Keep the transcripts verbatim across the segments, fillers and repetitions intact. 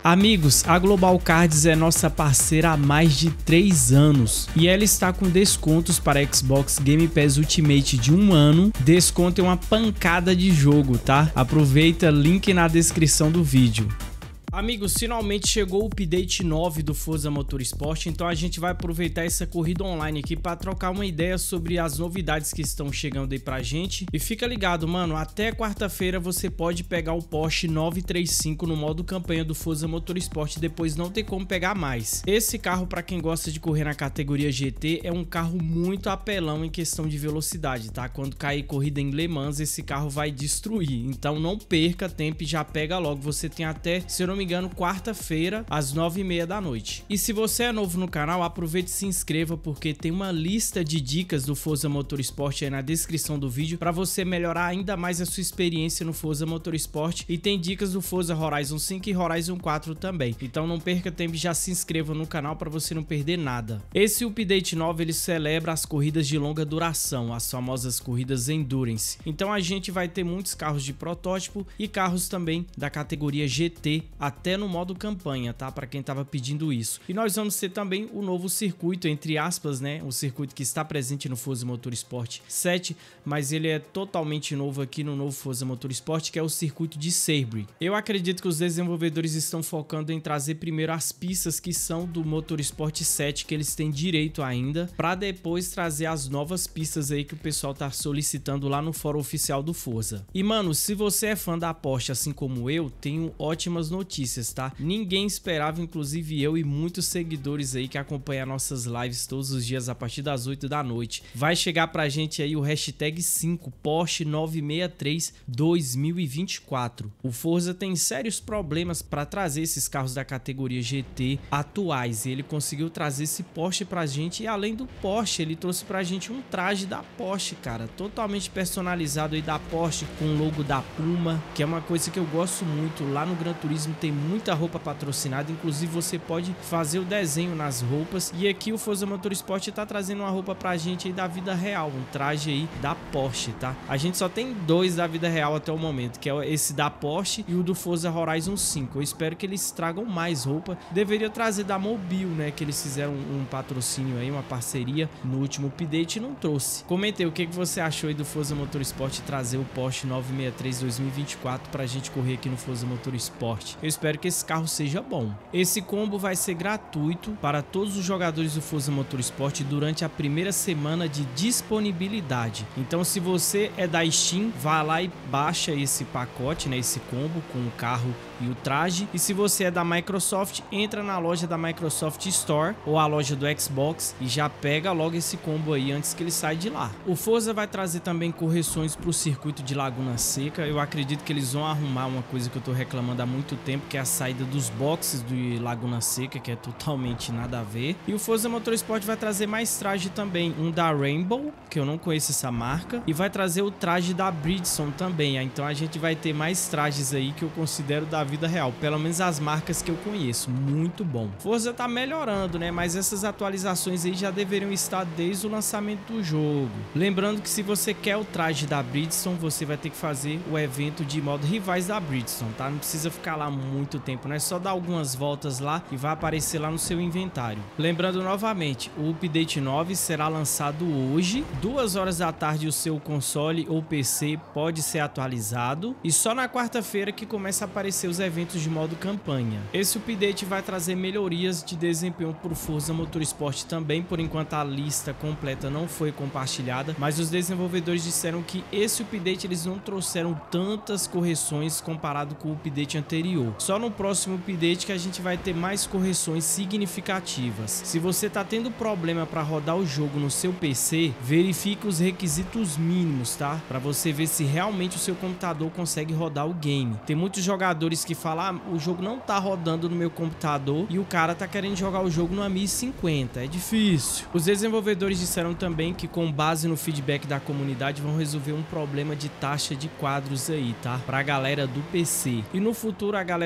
Amigos, a Global Cards é nossa parceira há mais de três anos e ela está com descontos para Xbox Game Pass Ultimate de um ano. Desconto é uma pancada de jogo, tá? Aproveita, link na descrição do vídeo. Amigos, finalmente chegou o update nove do Forza Motorsport, então a gente vai aproveitar essa corrida online aqui para trocar uma ideia sobre as novidades que estão chegando aí pra gente. E fica ligado, mano, até quarta-feira você pode pegar o Porsche nove três cinco no modo campanha do Forza Motorsport, depois não tem como pegar mais. Esse carro, para quem gosta de correr na categoria G T, é um carro muito apelão em questão de velocidade, tá? Quando cair corrida em Le Mans, esse carro vai destruir, então não perca tempo e já pega logo. Você tem até, se eu não me engano, quarta-feira às nove e meia da noite. E se você é novo no canal, aproveite e se inscreva, porque tem uma lista de dicas do Forza Motorsport aí na descrição do vídeo para você melhorar ainda mais a sua experiência no Forza Motorsport, e tem dicas do Forza Horizon cinco e Horizon quatro também. Então não perca tempo e já se inscreva no canal para você não perder nada. Esse update nove ele celebra as corridas de longa duração, as famosas corridas Endurance. Então a gente vai ter muitos carros de protótipo e carros também da categoria G T, até no modo campanha, tá? Para quem tava pedindo isso. E nós vamos ter também o novo circuito, entre aspas, né? O circuito que está presente no Forza Motorsport sete, mas ele é totalmente novo aqui no novo Forza Motorsport, que é o circuito de Sebring. Eu acredito que os desenvolvedores estão focando em trazer primeiro as pistas que são do Motorsport sete, que eles têm direito ainda, para depois trazer as novas pistas aí que o pessoal tá solicitando lá no fórum oficial do Forza. E mano, se você é fã da Porsche assim como eu, tenho ótimas notícias, tá? Ninguém esperava, inclusive eu e muitos seguidores aí que acompanham nossas lives todos os dias a partir das oito da noite. Vai chegar pra gente aí o hashtag cinco Porsche nove seis três dois mil e vinte e quatro. O Forza tem sérios problemas para trazer esses carros da categoria G T atuais, e ele conseguiu trazer esse Porsche pra gente, e além do Porsche, ele trouxe pra gente um traje da Porsche, cara, totalmente personalizado aí da Porsche, com o logo da Puma, que é uma coisa que eu gosto muito. Lá no Gran Turismo tem muita roupa patrocinada, inclusive você pode fazer o desenho nas roupas, e aqui o Forza Motorsport tá trazendo uma roupa pra gente aí da vida real, um traje aí da Porsche, tá? A gente só tem dois da vida real até o momento, que é esse da Porsche e o do Forza Horizon cinco. Eu espero que eles tragam mais roupa. Deveria trazer da Mobil, né, que eles fizeram um patrocínio aí, uma parceria no último update, e não trouxe. Comentei o que, que você achou aí do Forza Motorsport trazer o Porsche nove seis três dois mil e vinte e quatro pra gente correr aqui no Forza Motorsport. Eu espero que esse carro seja bom. Esse combo vai ser gratuito para todos os jogadores do Forza Motorsport durante a primeira semana de disponibilidade. Então, se você é da Steam, vá lá e baixa esse pacote, né, esse combo com o carro e o traje. E se você é da Microsoft, entra na loja da Microsoft Store ou a loja do Xbox e já pega logo esse combo aí antes que ele saia de lá. O Forza vai trazer também correções para o circuito de Laguna Seca. Eu acredito que eles vão arrumar uma coisa que eu tô reclamando há muito tempo, que é a saída dos boxes de Laguna Seca, que é totalmente nada a ver. E o Forza Motorsport vai trazer mais traje também, um da Rainbow, que eu não conheço essa marca, e vai trazer o traje da Bridgestone também. Então a gente vai ter mais trajes aí que eu considero da vida real, pelo menos as marcas que eu conheço. Muito bom. Forza tá melhorando, né? Mas essas atualizações aí já deveriam estar desde o lançamento do jogo. Lembrando que se você quer o traje da Bridgestone, você vai ter que fazer o evento de modo rivais da Bridgestone, tá? Não precisa ficar lá muito tempo, né? Só dar algumas voltas lá e vai aparecer lá no seu inventário. Lembrando novamente, o update nove será lançado hoje, duas horas da tarde. O seu console ou P C pode ser atualizado, e só na quarta-feira que começa a aparecer os eventos de modo campanha. Esse update vai trazer melhorias de desempenho para o Forza Motorsport também. Por enquanto a lista completa não foi compartilhada, mas os desenvolvedores disseram que esse update eles não trouxeram tantas correções comparado com o update anterior. Só no próximo update que a gente vai ter mais correções significativas. Se você tá tendo problema para rodar o jogo no seu P C, verifique os requisitos mínimos, tá? Para você ver se realmente o seu computador consegue rodar o game. Tem muitos jogadores que falam: ah, o jogo não tá rodando no meu computador, e o cara tá querendo jogar o jogo no mil e cinquenta. É difícil. Os desenvolvedores disseram também que, com base no feedback da comunidade, vão resolver um problema de taxa de quadros aí, tá? Pra galera do P C. E no futuro a galera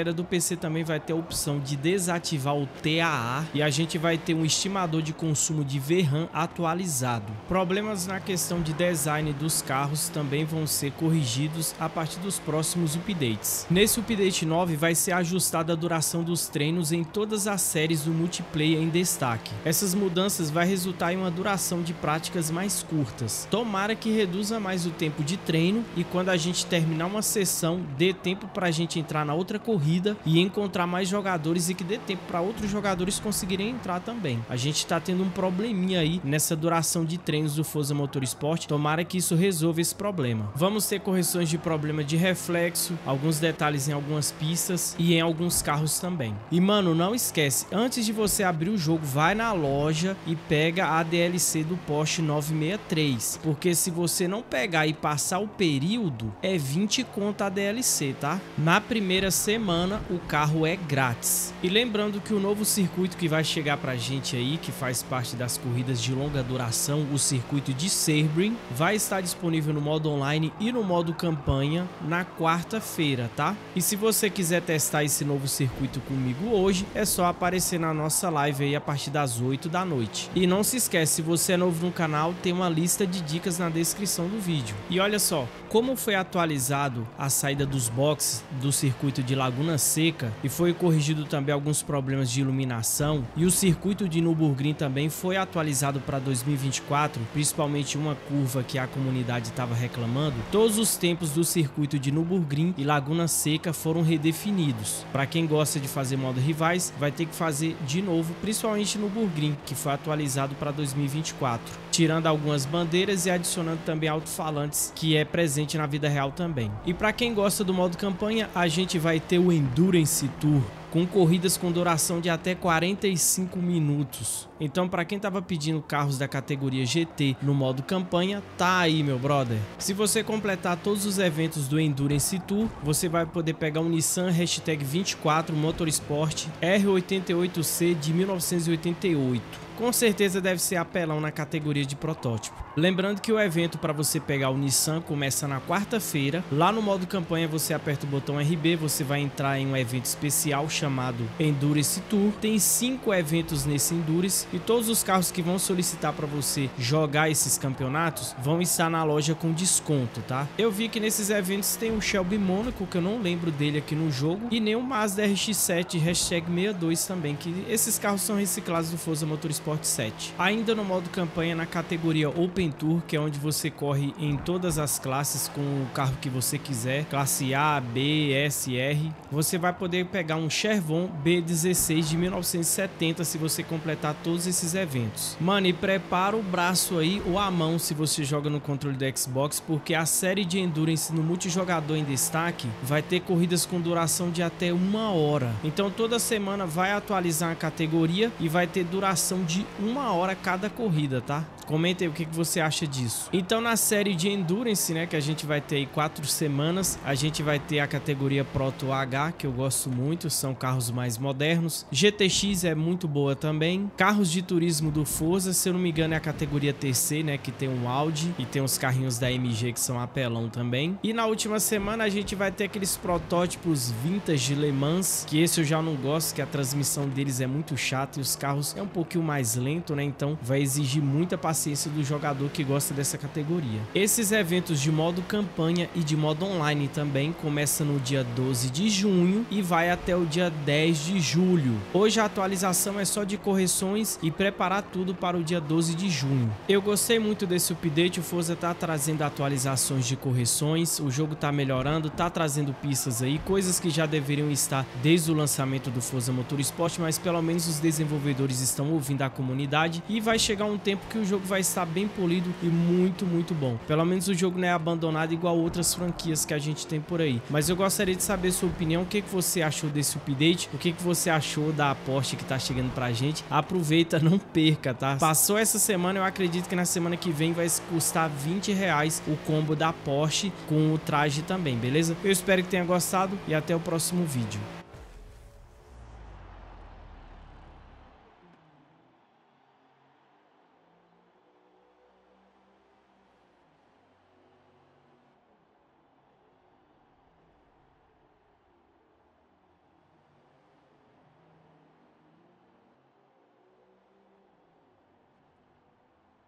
galera do P C também vai ter a opção de desativar o T A A e a gente vai ter um estimador de consumo de V RAM atualizado. Problemas na questão de design dos carros também vão ser corrigidos a partir dos próximos updates. Nesse update nove vai ser ajustada a duração dos treinos em todas as séries do multiplayer em destaque. Essas mudanças vai resultar em uma duração de práticas mais curtas. Tomara que reduza mais o tempo de treino e quando a gente terminar uma sessão, dê tempo para a gente entrar na outra corrida e encontrar mais jogadores e que dê tempo para outros jogadores conseguirem entrar também. A gente tá tendo um probleminha aí nessa duração de treinos do Forza Motorsport. Tomara que isso resolva esse problema. Vamos ter correções de problema de reflexo, alguns detalhes em algumas pistas e em alguns carros também. E mano, não esquece, antes de você abrir o jogo, vai na loja e pega a D L C do Porsche nove sessenta e três, porque se você não pegar e passar o período, é vinte conto a D L C, tá? Na primeira semana o carro é grátis. E lembrando que o novo circuito que vai chegar pra gente aí, que faz parte das corridas de longa duração, o circuito de Sebring, vai estar disponível no modo online e no modo campanha na quarta-feira, tá? E se você quiser testar esse novo circuito comigo hoje, é só aparecer na nossa live aí a partir das oito da noite. E não se esquece, se você é novo no canal, tem uma lista de dicas na descrição do vídeo. E olha só, como foi atualizado a saída dos boxes do circuito de Laguna Seca e foi corrigido também alguns problemas de iluminação, e o circuito de Nürburgring também foi atualizado para dois mil e vinte e quatro, principalmente uma curva que a comunidade estava reclamando, todos os tempos do circuito de Nürburgring e Laguna Seca foram redefinidos. Para quem gosta de fazer modo rivais, vai ter que fazer de novo, principalmente no Nürburgring, que foi atualizado para dois mil e vinte e quatro, tirando algumas bandeiras e adicionando também alto-falantes, que é presente na vida real também. E para quem gosta do modo campanha, a gente vai ter o Endurance Tour, com corridas com duração de até quarenta e cinco minutos. Então, para quem estava pedindo carros da categoria G T no modo campanha, tá aí, meu brother. Se você completar todos os eventos do Endurance Tour, você vai poder pegar um Nissan hashtag vinte e quatro Motorsport R oitenta e oito C de mil novecentos e oitenta e oito. Com certeza deve ser apelão na categoria de protótipo. Lembrando que o evento para você pegar o Nissan começa na quarta-feira. Lá no modo campanha você aperta o botão R B, você vai entrar em um evento especial chamado Endurance Tour. Tem cinco eventos nesse Endurance e todos os carros que vão solicitar para você jogar esses campeonatos vão estar na loja com desconto, tá? Eu vi que nesses eventos tem um Shelby Monaco, que eu não lembro dele aqui no jogo, e nem o Mazda R X sete hashtag sessenta e dois também, que esses carros são reciclados do Forza Motorsport sete. Ainda no modo campanha, na categoria Open Tour, que é onde você corre em todas as classes com o carro que você quiser, classe A, B, S, R, você vai poder pegar um Chervon B dezesseis de mil novecentos e setenta se você completar todos esses eventos. Mano, e prepara o braço aí ou a mão se você joga no controle do Xbox, porque a série de Endurance no multijogador em destaque vai ter corridas com duração de até uma hora. Então toda semana vai atualizar a categoria e vai ter duração de uma hora cada corrida, tá? Comenta aí o que que você acha disso. Então, na série de Endurance, né, que a gente vai ter aí quatro semanas, a gente vai ter a categoria Proto H, que eu gosto muito, são carros mais modernos. G T X é muito boa também. Carros de turismo do Forza, se eu não me engano é a categoria T C, né, que tem um Audi e tem os carrinhos da M G que são apelão também. E na última semana a gente vai ter aqueles protótipos vintage Le Mans, que esse eu já não gosto, que a transmissão deles é muito chata e os carros é um pouquinho mais lento, né, então vai exigir muita paciência do jogador que gosta dessa categoria. Esses eventos de modo campanha e de modo online também começam no dia doze de junho e vai até o dia dez de julho. Hoje a atualização é só de correções e preparar tudo para o dia doze de junho. Eu gostei muito desse update, o Forza tá trazendo atualizações de correções, o jogo tá melhorando, tá trazendo pistas aí, coisas que já deveriam estar desde o lançamento do Forza Motorsport, mas pelo menos os desenvolvedores estão ouvindo a comunidade e vai chegar um tempo que o jogo vai estar bem polido e muito, muito bom. Pelo menos o jogo não é abandonado igual outras franquias que a gente tem por aí. Mas eu gostaria de saber sua opinião, o que, que você achou desse update, o que, que você achou da Porsche que tá chegando pra gente. Aproveita, não perca, tá? Passou essa semana, eu acredito que na semana que vem vai custar vinte reais o combo da Porsche com o traje também, beleza? Eu espero que tenha gostado e até o próximo vídeo.